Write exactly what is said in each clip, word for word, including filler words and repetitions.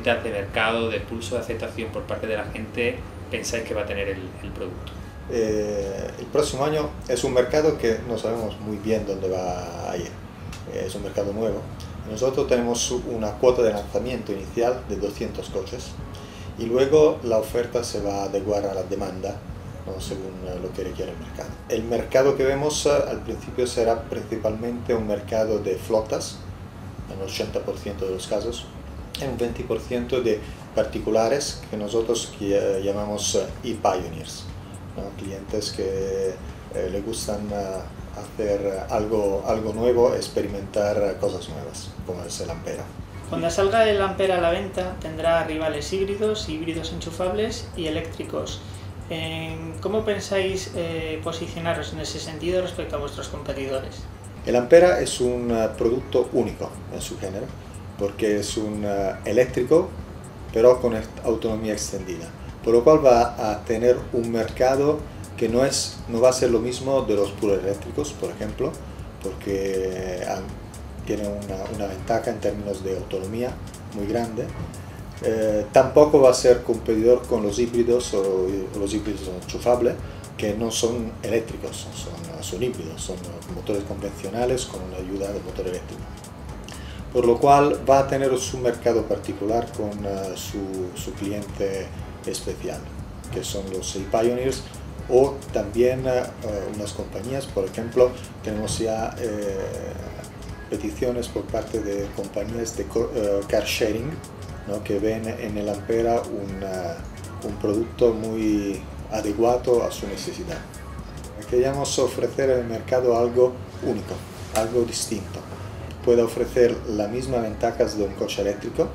dinámicas de mercado, de pulso de aceptación por parte de la gente pensáis que va a tener el, el producto? Eh, el próximo año es un mercado que no sabemos muy bien dónde va a ir. Eh, es un mercado nuevo. Nosotros tenemos una cuota de lanzamiento inicial de doscientos coches y luego la oferta se va a adecuar a la demanda, ¿no? Según lo que requiere el mercado. El mercado que vemos al principio será principalmente un mercado de flotas, en el ochenta por ciento de los casos, en un veinte por ciento de particulares que nosotros llamamos e-pioneers, ¿no? Clientes que eh, le gustan uh, hacer algo, algo nuevo, experimentar cosas nuevas, como es el Ampera. Cuando salga el Ampera a la venta tendrá rivales híbridos, híbridos enchufables y eléctricos. Eh, ¿Cómo pensáis eh, posicionaros en ese sentido respecto a vuestros competidores? El Ampera es un uh, producto único en su género, porque es un uh, eléctrico, pero con autonomía extendida, por lo cual va a tener un mercado que no, es, no va a ser lo mismo de los puros eléctricos, por ejemplo, porque uh, tiene una, una ventaja en términos de autonomía muy grande. Eh, tampoco va a ser competidor con los híbridos o los híbridos enchufables, que no son eléctricos, son, son híbridos, son motores convencionales con una ayuda del motor eléctrico. Por lo cual va a tener su mercado particular con uh, su, su cliente especial, que son los e-pioneers, o también uh, unas compañías, por ejemplo, tenemos ya eh, peticiones por parte de compañías de uh, car sharing, ¿no? Que ven en el Ampera una, un producto muy adecuado a su necesidad. Queríamos ofrecer al mercado algo único, algo distinto. Puede ofrecer las mismas ventajas de un coche eléctrico,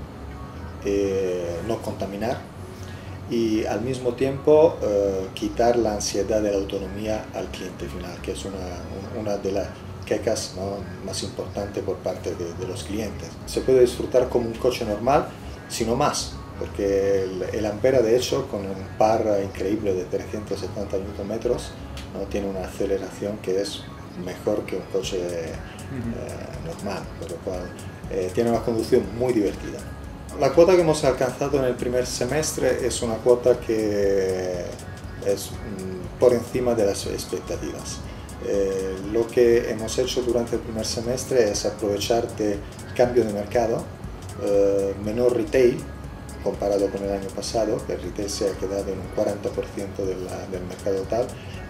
eh, no contaminar, y al mismo tiempo eh, quitar la ansiedad de la autonomía al cliente final, que es una, una de las quejas, ¿no?, más importantes por parte de, de los clientes. Se puede disfrutar como un coche normal, sino más, porque el, el Ampera, de hecho, con un par increíble de trescientos setenta newton metros, ¿no?, tiene una aceleración que es mejor que un coche eh, normal, por lo cual eh, tiene una conducción muy divertida. La cuota que hemos alcanzado en el primer semestre es una cuota que es mm, por encima de las expectativas. Eh, lo que hemos hecho durante el primer semestre es aprovechar del cambio de mercado, eh, menor retail comparado con el año pasado, que el retail se ha quedado en un cuarenta por ciento de la, del mercado total,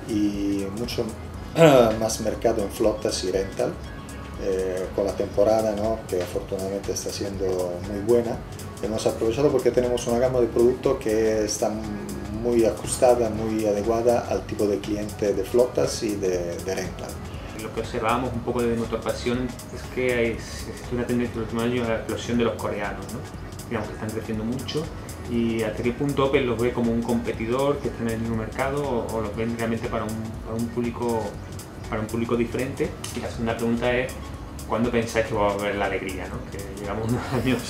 y mucho más mercado en flotas y rental, eh, con la temporada, ¿no?, que afortunadamente está siendo muy buena. Hemos aprovechado porque tenemos una gama de productos que está muy ajustada, muy adecuada al tipo de cliente de flotas y de, de rental. Lo que observábamos un poco de Motorpasión es que hay, existe una tendencia en los últimos años a la explosión de los coreanos, ¿no? Digamos que están creciendo mucho, y hasta qué punto Opel los ve como un competidor que está en el mismo mercado, o, o los ven realmente para un, para un público para un público diferente. Y la segunda pregunta es, ¿cuándo pensáis que va a volver la alegría, ¿no? Que llevamos unos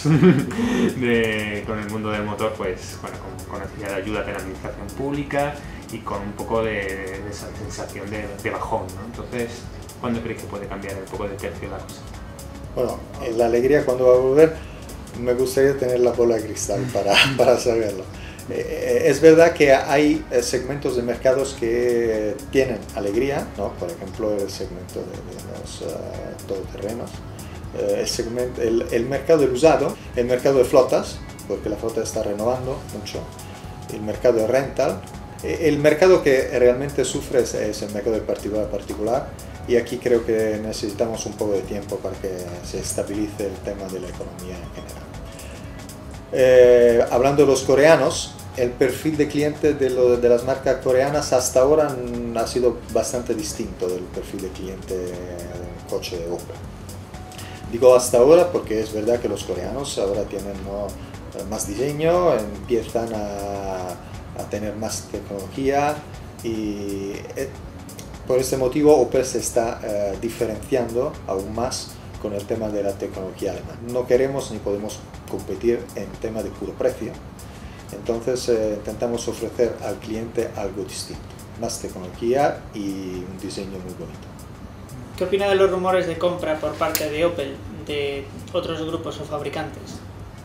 años de, con el mundo del motor, pues bueno, con, con necesidad de ayuda de la administración pública y con un poco de, de esa sensación de, de bajón, ¿no? Entonces, ¿cuándo creéis que puede cambiar un poco de tercio la cosa? Bueno, la alegría, ¿cuándo va a volver? Me gustaría tener la bola de cristal para, para saberlo. Eh, es verdad que hay segmentos de mercados que tienen alegría, ¿no? Por ejemplo, el segmento de, de los uh, todoterrenos, eh, el, segmento, el, el mercado del usado, el mercado de flotas, porque la flota está renovando mucho, el mercado de rental. El mercado que realmente sufre es, es el mercado de particular a particular, y aquí creo que necesitamos un poco de tiempo para que se estabilice el tema de la economía en general. Eh, hablando de los coreanos, el perfil de cliente de, lo, de las marcas coreanas hasta ahora ha sido bastante distinto del perfil de cliente de un coche de Opel. Digo hasta ahora porque es verdad que los coreanos ahora tienen, ¿no?, más diseño, empiezan a, a tener más tecnología, y eh, por este motivo Opel se está eh, diferenciando aún más con el tema de la tecnología alemana. No queremos ni podemos competir en tema de puro precio, entonces eh, intentamos ofrecer al cliente algo distinto, más tecnología y un diseño muy bonito. ¿Qué opina de los rumores de compra por parte de Opel de otros grupos o fabricantes?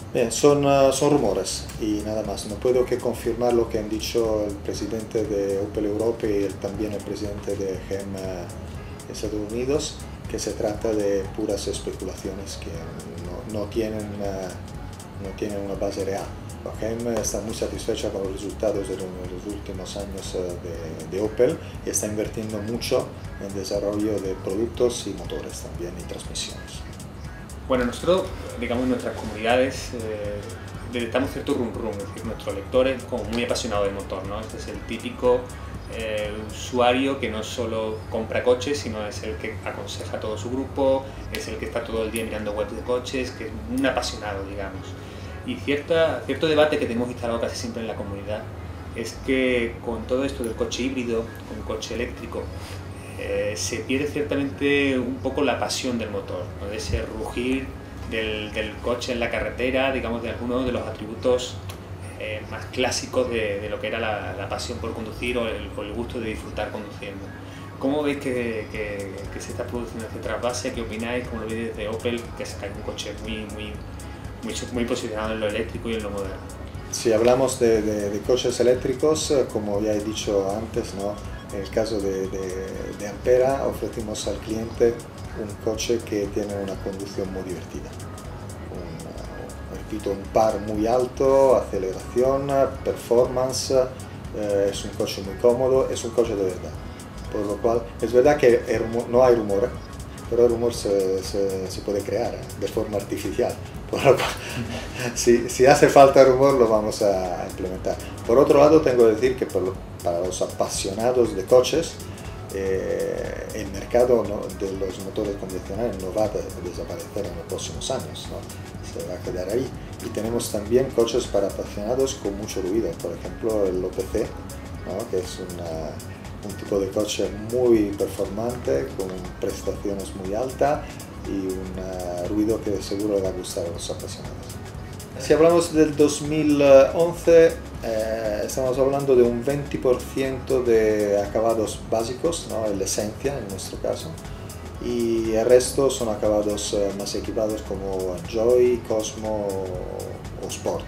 Bien, son, uh, son rumores y nada más. No puedo que confirmar lo que han dicho el presidente de Opel Europa y el, también el presidente de G M de Estados Unidos, que se trata de puras especulaciones que no, no, tienen, uh, no tienen una base real. G M está muy satisfecha con los resultados de los últimos años de, de Opel y está invirtiendo mucho en desarrollo de productos y motores también y transmisiones. Bueno, nosotros, digamos, en nuestras comunidades eh, detectamos cierto rum rum, es decir, nuestros lectores como muy apasionados del motor, ¿no? Este es el típico eh, usuario que no solo compra coches, sino es el que aconseja a todo su grupo, es el que está todo el día mirando webs de coches, que es un apasionado, digamos. Y cierta, cierto debate que tenemos instalado casi siempre en la comunidad es que con todo esto del coche híbrido, con coche eléctrico, eh, se pierde ciertamente un poco la pasión del motor, ¿no? De ese rugir del, del coche en la carretera, digamos, de algunos de los atributos eh, más clásicos de, de lo que era la, la pasión por conducir o el, o el gusto de disfrutar conduciendo. ¿Cómo veis que, que, que se está produciendo este trasvase? ¿Qué opináis? ¿Cómo lo veis desde Opel, que es un coche muy, muy Muy, muy posicionado en lo eléctrico y en lo moderno? Si hablamos de, de, de coches eléctricos, como ya he dicho antes, ¿no? En el caso de, de, de Ampera ofrecimos al cliente un coche que tiene una conducción muy divertida. Un, repito, un par muy alto, aceleración, performance, eh, es un coche muy cómodo, es un coche de verdad. Por lo cual, es verdad que el rumor, no hay rumor, pero el rumor se, se, se puede crear de forma artificial. Por lo cual, si, si hace falta rumor, lo vamos a implementar. Por otro lado, tengo que decir que por, para los apasionados de coches, eh, el mercado, ¿no?, de los motores convencionales no va a desaparecer en los próximos años, ¿no? Se va a quedar ahí. Y tenemos también coches para apasionados con mucho ruido, por ejemplo el O P C, ¿no?, que es una, un tipo de coche muy performante, con prestaciones muy altas y un uh, ruido que seguro le va a gustar a los apasionados. Si hablamos del dos mil once, eh, estamos hablando de un veinte por ciento de acabados básicos, ¿no?, en la esencia en nuestro caso, y el resto son acabados uh, más equipados como Joy, Cosmo o Sport.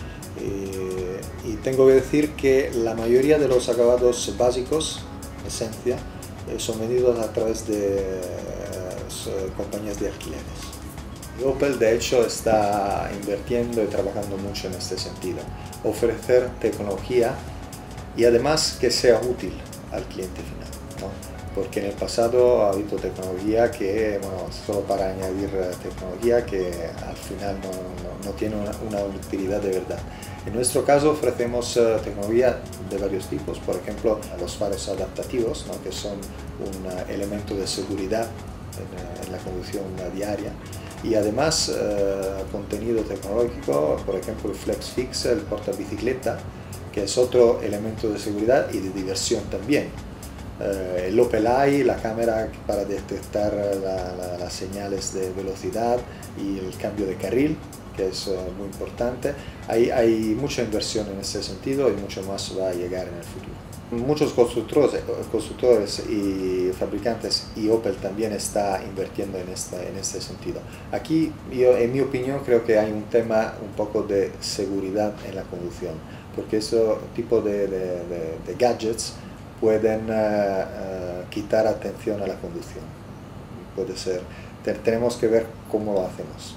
Y, y tengo que decir que la mayoría de los acabados básicos, esencia, eh, son vendidos a través de compañías de alquileres. Y Opel de hecho está invirtiendo y trabajando mucho en este sentido, ofrecer tecnología y además que sea útil al cliente final, ¿no? Porque en el pasado ha habido tecnología que, bueno, solo para añadir tecnología que al final no, no, no tiene una, una utilidad de verdad. En nuestro caso ofrecemos uh, tecnología de varios tipos, por ejemplo los faros adaptativos, ¿no?, que son un uh, elemento de seguridad en, en la conducción diaria, y además uh, contenido tecnológico, por ejemplo el FlexFix, el portabicicleta, que es otro elemento de seguridad y de diversión también. Uh, el Opel Eye, la cámara para detectar la, la, las señales de velocidad y el cambio de carril, que es uh, muy importante. Hay, hay mucha inversión en ese sentido y mucho más va a llegar en el futuro. Muchos constructores, constructores y fabricantes, y Opel también está invirtiendo en, esta, en este sentido. Aquí, yo, en mi opinión, creo que hay un tema un poco de seguridad en la conducción, porque ese tipo de, de, de, de gadgets pueden uh, uh, quitar atención a la conducción. Puede ser. Tenemos que ver cómo lo hacemos.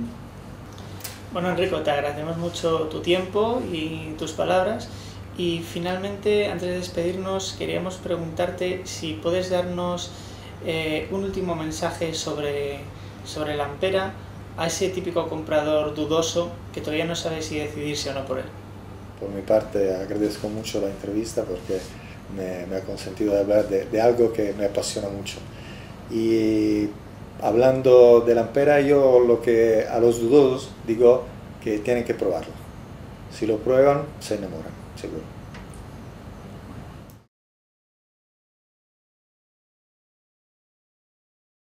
Bueno, Enrico, te agradecemos mucho tu tiempo y tus palabras. Y finalmente, antes de despedirnos, queríamos preguntarte si puedes darnos eh, un último mensaje sobre, sobre la Ampera a ese típico comprador dudoso que todavía no sabe si decidirse o no por él. Por mi parte, agradezco mucho la entrevista porque me, me ha consentido hablar de, de algo que me apasiona mucho. Y hablando de la Ampera, yo lo que a los dudosos digo que tienen que probarlo. Si lo prueban, se enamoran, seguro.